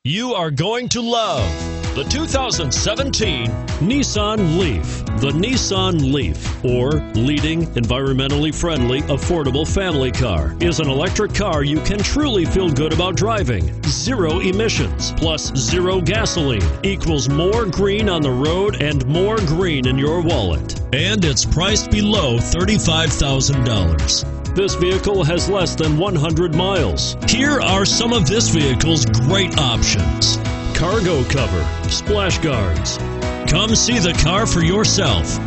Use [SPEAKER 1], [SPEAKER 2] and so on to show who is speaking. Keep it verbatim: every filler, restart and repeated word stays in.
[SPEAKER 1] You are going to love the two thousand seventeen Nissan Leaf. The Nissan Leaf, or leading, environmentally friendly, affordable family car, is an electric car you can truly feel good about driving. Zero emissions plus zero gasoline equals more green on the road and more green in your wallet. And it's priced below thirty-five thousand dollars. This vehicle has less than one hundred miles. Here are some of this vehicle's great options: cargo cover, splash guards. Come see the car for yourself.